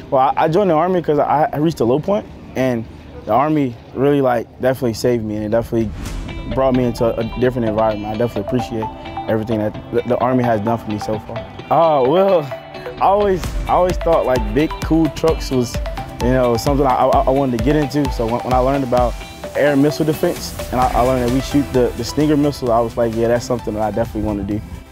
Well, I joined the Army because I reached a low point, and the Army really definitely saved me, and it definitely brought me into a different environment. I definitely appreciate everything that the Army has done for me so far. Well, I always thought big cool trucks was, something I wanted to get into. So when I learned about air missile defense, and I learned that we shoot the Stinger missile, I was like, yeah, that's something that I definitely want to do.